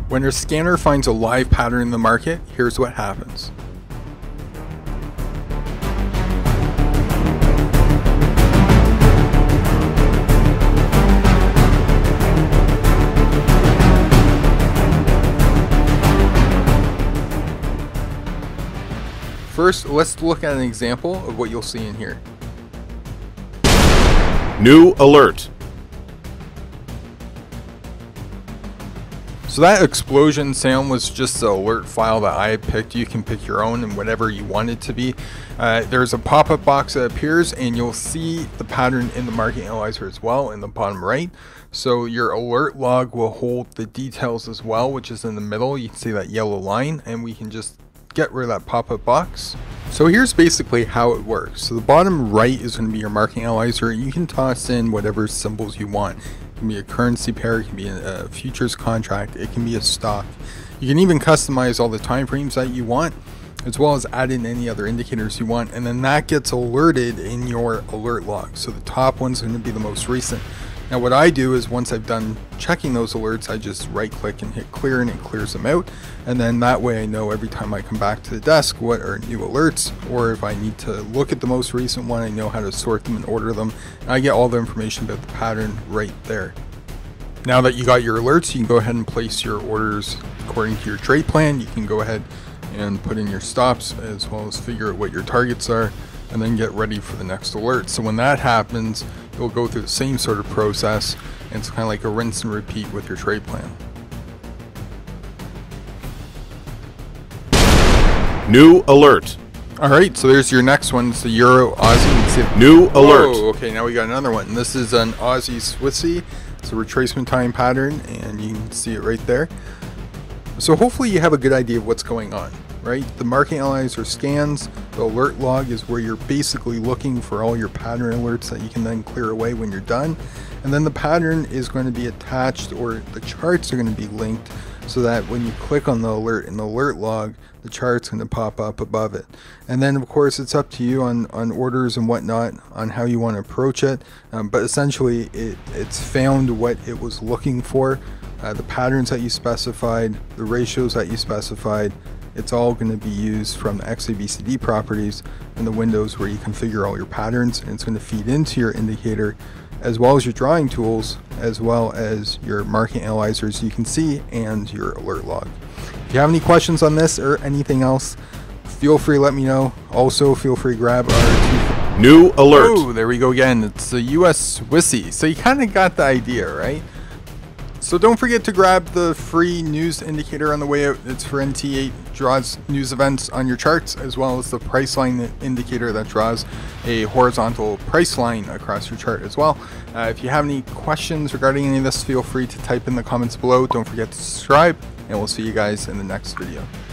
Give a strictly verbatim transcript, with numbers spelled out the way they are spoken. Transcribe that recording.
When your scanner finds a live pattern in the market, here's what happens. First, let's look at an example of what you'll see in here. New alert. So that explosion sound was just the alert file that I had picked. You can pick your own and whatever you want it to be. Uh, there's a pop-up box that appears and you'll see the pattern in the market analyzer as well in the bottom right. So your alert log will hold the details as well, which is in the middle. You can see that yellow line, and we can just get rid of that pop-up box. So here's basically how it works. So the bottom right is going to be your market analyzer. You can toss in whatever symbols you want. It can be a currency pair, it can be a futures contract, it can be a stock. You can even customize all the time frames that you want, as well as add in any other indicators you want, and then that gets alerted in your alert log. So the top one's going to be the most recent. Now what I do is once I've done checking those alerts, I just right click and hit clear, and it clears them out. And then that way I know every time I come back to the desk what are new alerts, or if I need to look at the most recent one, I know how to sort them and order them. And I get all the information about the pattern right there. Now that you got your alerts, you can go ahead and place your orders according to your trade plan. You can go ahead and put in your stops, as well as figure out what your targets are, and then get ready for the next alert. So when that happens, you'll go through the same sort of process, and it's kind of like a rinse and repeat with your trade plan. New alert. All right, so there's your next one. It's the Euro Aussie. You can see it. New alert. Whoa, okay, now we got another one. This is an Aussie Swissy. It's a retracement time pattern, and you can see it right there. So hopefully you have a good idea of what's going on, right? The market analyzer scans. The alert log is where you're basically looking for all your pattern alerts that you can then clear away when you're done. And then the pattern is going to be attached, or the charts are going to be linked, so that when you click on the alert in the alert log, the chart's going to pop up above it. And then of course it's up to you on, on orders and whatnot on how you want to approach it. Um, but essentially it, it's found what it was looking for, uh, the patterns that you specified, the ratios that you specified. It's all going to be used from the X A B C D properties in the windows where you configure all your patterns, and it's going to feed into your indicator, as well as your drawing tools, as well as your market analyzers you can see, and your alert log. If you have any questions on this or anything else, feel free to let me know. Also, feel free to grab our new alert. Oh, there we go again. It's the U S Swissy. So you kind of got the idea, right? So don't forget to grab the free news indicator on the way out. It's for N T eight, draws news events on your charts, as well as the Priceline indicator that draws a horizontal price line across your chart as well. Uh, if you have any questions regarding any of this, feel free to type in the comments below. Don't forget to subscribe, and we'll see you guys in the next video.